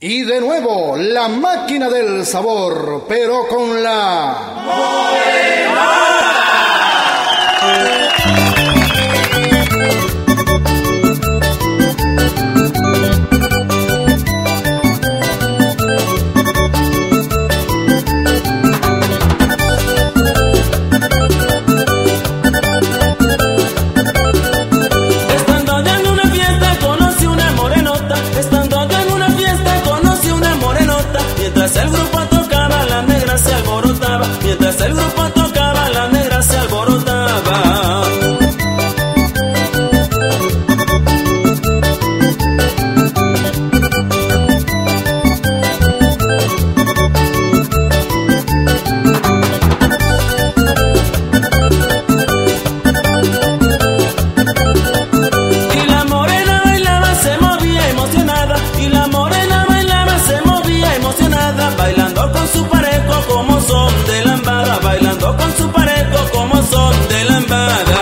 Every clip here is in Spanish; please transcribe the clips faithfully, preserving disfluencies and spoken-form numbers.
Y de nuevo, la máquina del sabor, pero con la Morenota. El grupo tocaba, la negra se alborotaba. Mientras el grupo tocaba, la negra se alborotaba. Y la morena bailaba, se movía emocionada. Y la morena bailaba, se movía emocionada. Bailando con su parejo como son de lambada. Bailando con su parejo como son de lambada.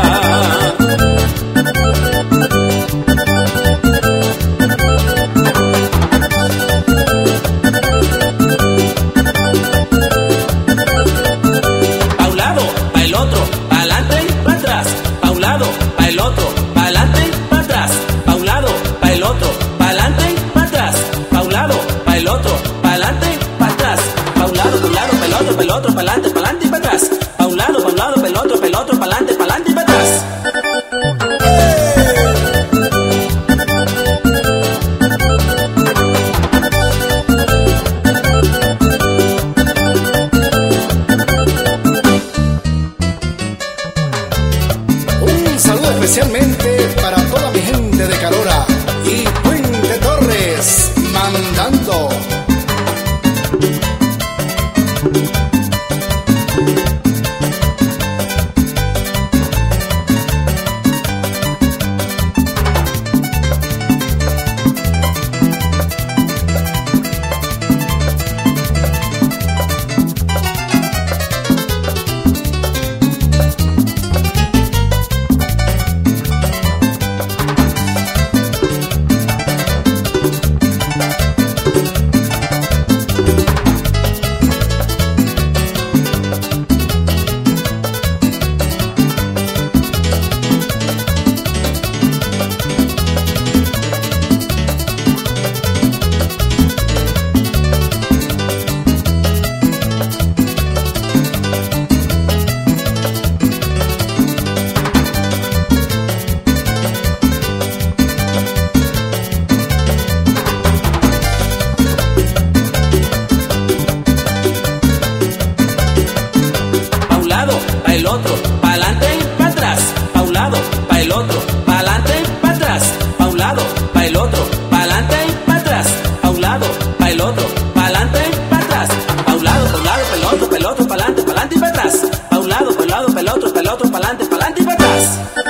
Pa' un lado, pa' el otro, pa'lante y pa' atrás. Pa' un lado, pa' el otro, pa'lante y pa' atrás. Pa' un lado, pa' el otro, pa'lante y pa' atrás. Pa' un lado, pa' el otro, pa'lante y pa' atrás. Pa' un lado, pa' un lado, pa' el otro, pa' el otro, pa'lante, pa'lante y pa' atrás. Pa' un lado, pa' un lado, pa' el otro, pa' el otro, pa'lante, pa'lante y pa' atrás. Un saludo especialmente para toda mi gente de Carora y Puente Torres, mandando. Pa' el otro, pa'lante y pa' atrás. Pa' un lado, pa' el otro, pa'lante y pa' atrás. Pa' un lado, pa' el otro, pa'lante y pa' atrás. Pa' un lado, pa' el otro, pa'lante y pa' atrás. Pa' un lado, pa' un lado, pa' el otro, pa' el otro, pa'lante, pa'lante y pa' atrás. Pa' un lado, pa' un lado, pa' el otro, pa' el otro, pa'lante, pa'lante y pa' atrás.